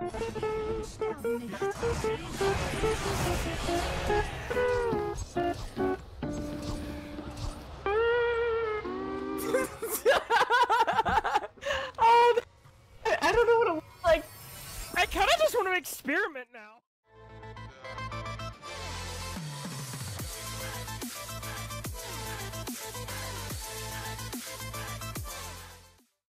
Oh, I don't know what it looks like. I kind of just want to experiment now.